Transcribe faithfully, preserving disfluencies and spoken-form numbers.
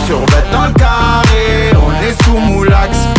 Sur bête dans le carré, on est sous moulax.